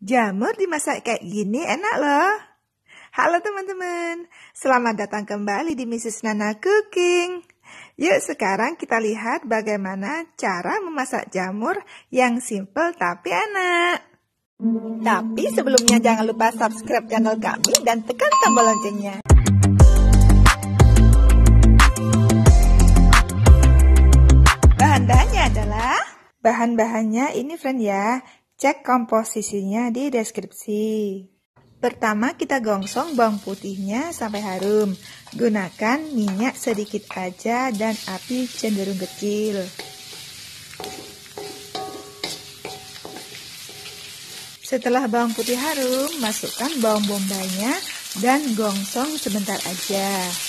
Jamur dimasak kayak gini enak loh. Halo teman-teman, selamat datang kembali di Mrs. Nana Cooking. Yuk sekarang kita lihat bagaimana cara memasak jamur yang simple tapi enak. Tapi sebelumnya jangan lupa subscribe channel kami dan tekan tombol loncengnya. Bahan-bahannya adalah, bahan-bahannya ini friend ya. Cek komposisinya di deskripsi. Pertama kita gongsong bawang putihnya sampai harum. Gunakan minyak sedikit aja dan api cenderung kecil. Setelah bawang putih harum, masukkan bawang bombaynya dan gongsong sebentar aja.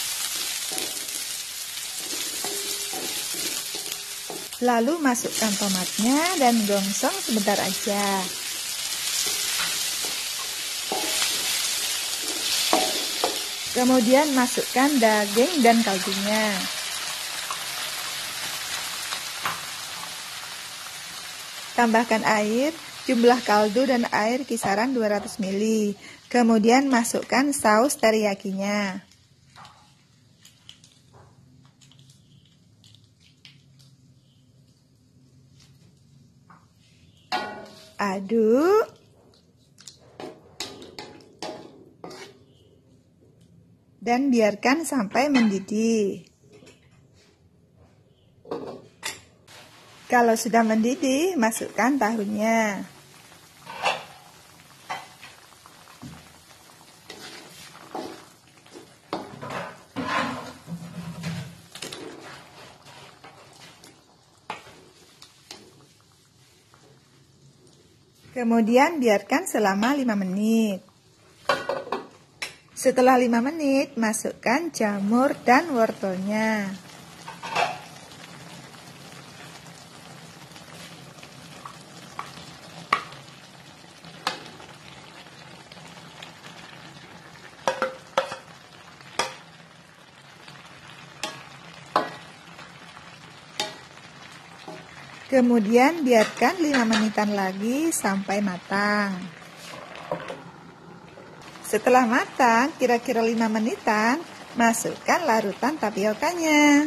Lalu masukkan tomatnya dan gongsong sebentar aja. Kemudian masukkan daging dan kaldunya. Tambahkan air, jumlah kaldu dan air kisaran 200 ml. Kemudian masukkan saus teriyakinya. Aduk. Dan biarkan sampai mendidih. Kalau sudah mendidih, masukkan tahunya. Kemudian biarkan selama 5 menit. Setelah 5 menit, masukkan jamur dan wortelnya. Kemudian biarkan 5 menitan lagi sampai matang. Setelah matang, kira-kira 5 menitan, masukkan larutan tapiokanya.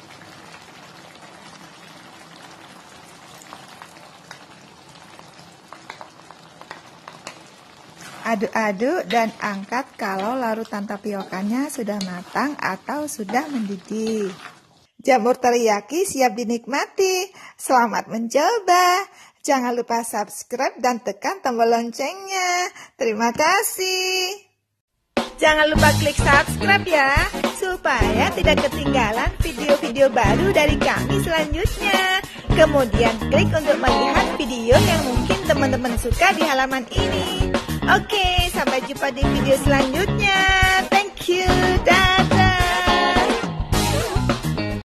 Aduk-aduk dan angkat kalau larutan tapiokanya sudah matang atau sudah mendidih. Jamur teriyaki siap dinikmati. Selamat mencoba. Jangan lupa subscribe dan tekan tombol loncengnya. Terima kasih. Jangan lupa klik subscribe ya, supaya tidak ketinggalan video-video baru dari kami selanjutnya. Kemudian klik untuk melihat video yang mungkin teman-teman suka di halaman ini. Oke, sampai jumpa di video selanjutnya. Thank you. Dah.